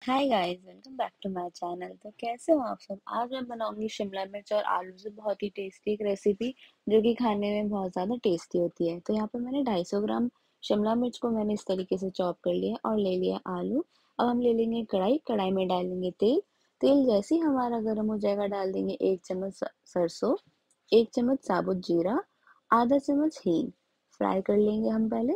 Hi guys, welcome back to my channel. तो कैसे हो आप सब। आज मैं बनाऊंगी शिमला मिर्च और आलू से बहुत ही टेस्टी एक रेसिपी जो कि खाने में बहुत ज़्यादा टेस्टी होती है। तो यहाँ पे मैंने 250 ग्राम शिमला मिर्च को मैंने इस तरीके से चॉप कर लिया और ले लिया आलू। अब हम ले लेंगे कढ़ाई। कढ़ाई में डालेंगे तेल। तेल जैसे ही हमारा गर्म हो जाएगा डाल देंगे 1 चम्मच सरसों, 1 चम्मच साबुत जीरा, आधा चम्मच हींग। फ्राई कर लेंगे हम पहले।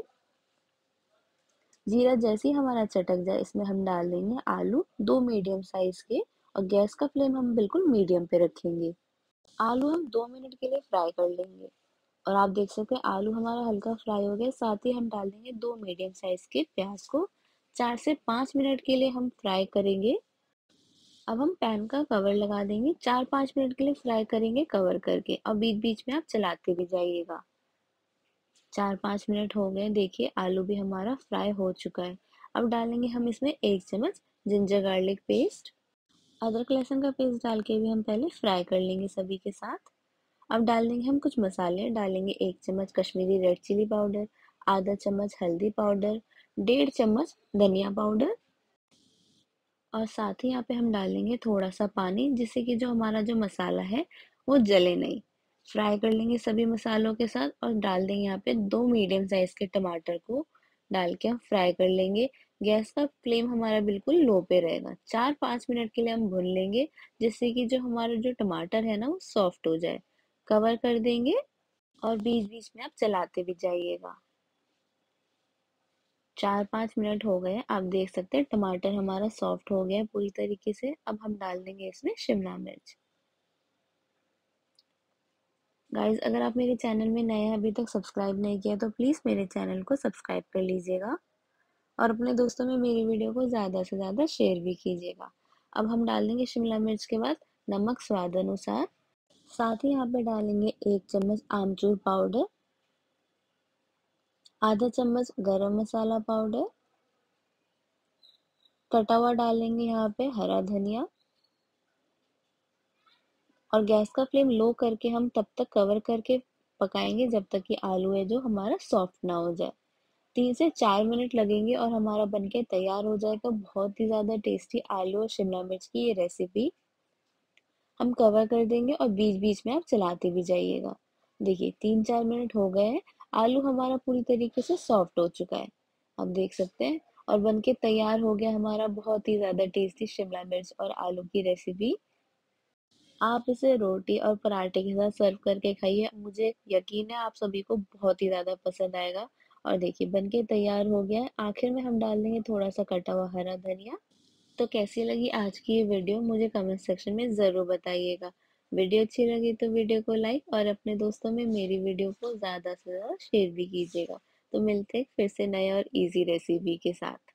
जीरा जैसे ही हमारा चटक जाए इसमें हम डाल देंगे आलू, दो मीडियम साइज के। और गैस का फ्लेम हम बिल्कुल मीडियम पे रखेंगे। आलू हम 2 मिनट के लिए फ्राई कर लेंगे। और आप देख सकते हैं आलू हमारा हल्का फ्राई हो गया। साथ ही हम डाल देंगे दो मीडियम साइज के प्याज को। 4 से 5 मिनट के लिए हम फ्राई करेंगे। अब हम पैन का कवर लगा देंगे। 4-5 मिनट के लिए फ्राई करेंगे कवर करके। और बीच बीच में आप चलाते भी जाइएगा। 4-5 मिनट हो गए। देखिए आलू भी हमारा फ्राई हो चुका है। अब डालेंगे हम इसमें 1 चम्मच जिंजर गार्लिक पेस्ट। अदरक लहसुन का पेस्ट डाल के भी हम पहले फ्राई कर लेंगे सभी के साथ। अब डाल देंगे हम कुछ मसाले। डालेंगे 1 चम्मच कश्मीरी रेड चिली पाउडर, आधा चम्मच हल्दी पाउडर, 1.5 चम्मच धनिया पाउडर। और साथ ही यहाँ पे हम डालेंगे थोड़ा सा पानी जिससे कि जो हमारा जो मसाला है वो जले नहीं। फ्राई कर लेंगे सभी मसालों के साथ और डाल देंगे यहाँ पे दो मीडियम साइज के टमाटर को डाल के हम फ्राई कर लेंगे। गैस का फ्लेम हमारा बिल्कुल लो पे रहेगा। 4-5 मिनट के लिए हम भून लेंगे जिससे कि जो हमारा जो टमाटर है ना वो सॉफ्ट हो जाए। कवर कर देंगे और बीच बीच में आप चलाते भी जाइएगा। 4-5 मिनट हो गए। आप देख सकते हैं टमाटर हमारा सॉफ्ट हो गया है पूरी तरीके से। अब हम डाल देंगे इसमें शिमला मिर्च। गाइस, अगर आप मेरे चैनल में नए हैं, अभी तक सब्सक्राइब नहीं किया तो प्लीज़ मेरे चैनल को सब्सक्राइब कर लीजिएगा। और अपने दोस्तों में मेरी वीडियो को ज़्यादा से ज़्यादा शेयर भी कीजिएगा। अब हम डाल देंगे शिमला मिर्च के बाद नमक स्वाद अनुसार। साथ ही यहाँ पे डालेंगे 1 चम्मच आमचूर पाउडर, आधा चम्मच गरम मसाला पाउडर, कटा हुआ डालेंगे यहाँ पे हरा धनिया। और गैस का फ्लेम लो करके हम तब तक कवर करके पकाएंगे जब तक कि आलू है जो हमारा सॉफ्ट ना हो जाए। 3 से 4 मिनट लगेंगे और हमारा बनके तैयार हो जाएगा बहुत ही ज़्यादा टेस्टी आलू और शिमला मिर्च की ये रेसिपी। हम कवर कर देंगे और बीच बीच में आप चलाते भी जाइएगा। देखिए 3-4 मिनट हो गए हैं। आलू हमारा पूरी तरीके से सॉफ्ट हो चुका है, आप देख सकते हैं। और बनके तैयार हो गया हमारा बहुत ही ज़्यादा टेस्टी शिमला मिर्च और आलू की रेसिपी। आप इसे रोटी और पराठे के साथ सर्व करके खाइए। मुझे यकीन है आप सभी को बहुत ही ज़्यादा पसंद आएगा। और देखिए बनके तैयार हो गया है। आखिर में हम डाल देंगे थोड़ा सा कटा हुआ हरा धनिया। तो कैसी लगी आज की ये वीडियो मुझे कमेंट सेक्शन में ज़रूर बताइएगा। वीडियो अच्छी लगी तो वीडियो को लाइक और अपने दोस्तों में मेरी वीडियो को ज़्यादा से ज़्यादा शेयर भी कीजिएगा। तो मिलते हैं फिर से नए और इजी रेसिपी के साथ।